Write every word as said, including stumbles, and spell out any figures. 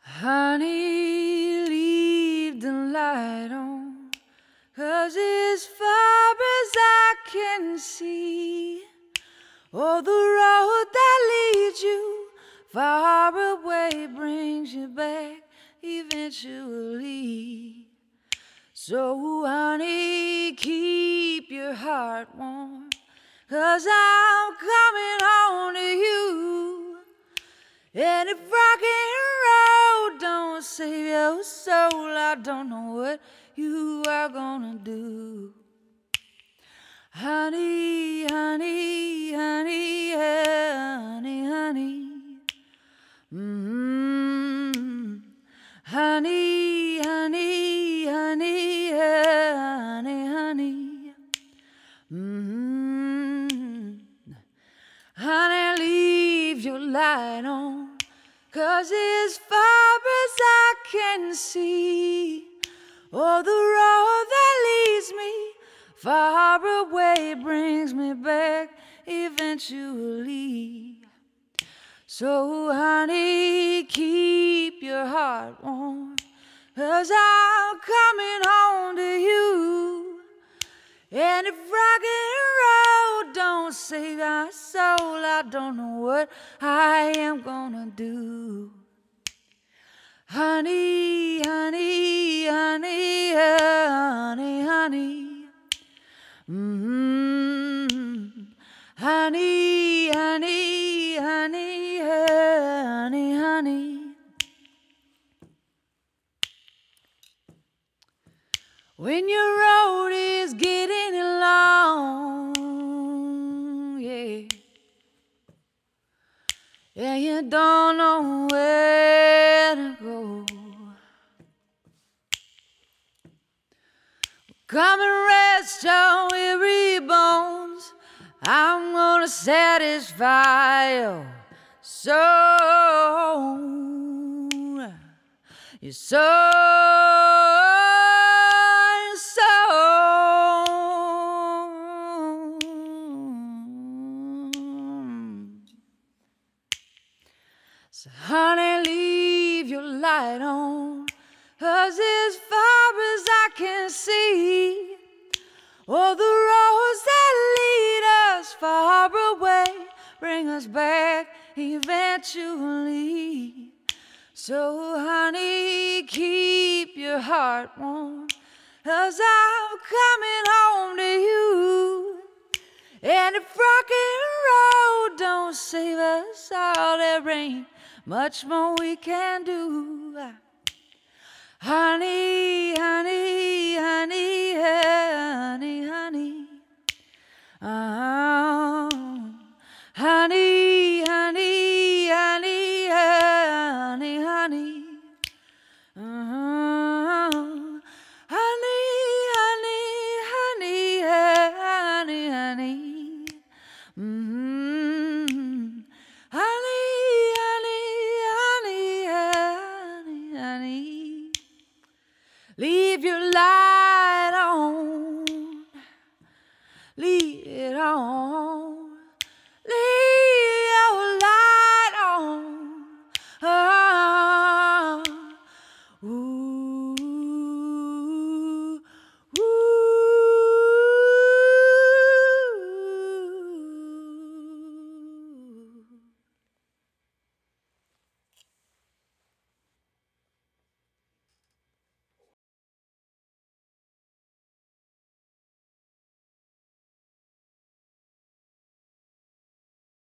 Honey, leave the light on, 'cause as far as I can see, oh, the road that leads you far away brings you back eventually. So, honey, keep your heart warm, 'cause I'm coming home to you. And if rock and roll don't save your soul, I don't know what you are gonna do. Honey, honey, honey, honey, honey. Mm-hmm. Honey, honey, honey, honey, honey. Mm-hmm. Honey, leave your light on, 'cause as far as I can see, oh, the road that leads me far away brings me back eventually. So, honey, keep your heart warm, 'cause I'm coming home to you. And if rock and roll don't save my soul, I don't know what I am gonna do. Honey, honey, honey, honey, honey. Mm-hmm. Honey, honey, honey, honey, honey. When your road is getting long, yeah, and you don't know where to go, come and rest your weary bones. I'm gonna satisfy your soul, your soul. So, honey, leave your light on, 'cause as far as I can see, oh, the roads that lead us far away bring us back eventually. So, honey, keep your heart warm, 'cause I'm coming home to you. And if rock and roll don't save us all, there ain't much more we can do. Honey, honey, honey.